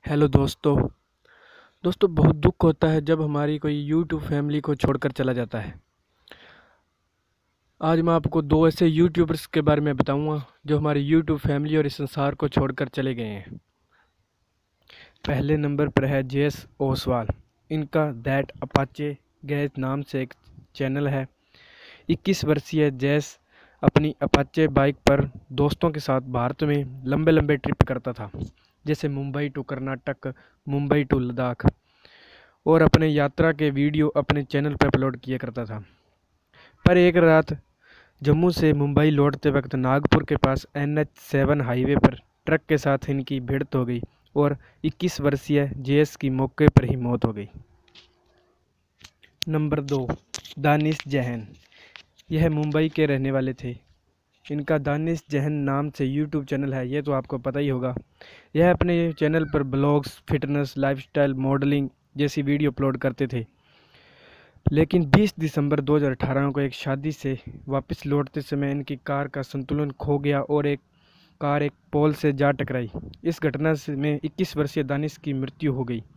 Hello दोस्तों। बहुत दुख होता है जब हमारी कोई यूट्यूब फैमिली को छोड़कर चला जाता है। आज मैं आपको दो ऐसे यूट्यूबर्स के बारे में बताऊंगा जो हमारी यूट्यूब फैमिली और इस संसार को छोड़कर चले गए हैं। पहले नंबर पर है जयेश ओसवाल। इनका दैट अपाचे गैस नाम से एक चैनल है। 21 वर्षीय जयेश अपनी अपाचे बाइक पर दोस्तों के साथ भारत में लंबे लंबे ट्रिप करता था, जैसे मुंबई टू कर्नाटक, मुंबई टू लद्दाख, और अपने यात्रा के वीडियो अपने चैनल पर अपलोड किया करता था। पर एक रात जम्मू से मुंबई लौटते वक्त नागपुर के पास NH7 हाईवे पर ट्रक के साथ इनकी भिड़ंत हो गई और 21 वर्षीय जेएस की मौके पर ही मौत हो गई। नंबर 2, दानिश जहन। यह मुंबई के रहने वाले थे। इनका दानिश जहन नाम से यूट्यूब चैनल है, ये तो आपको पता ही होगा। यह अपने चैनल पर ब्लॉग्स, फिटनेस, लाइफस्टाइल, मॉडलिंग जैसी वीडियो अपलोड करते थे। लेकिन 20 दिसंबर 2018 को एक शादी से वापस लौटते समय इनकी कार का संतुलन खो गया और एक पोल से जा टकराई। इस घटना में 21 वर्षीय दानिश की मृत्यु हो गई।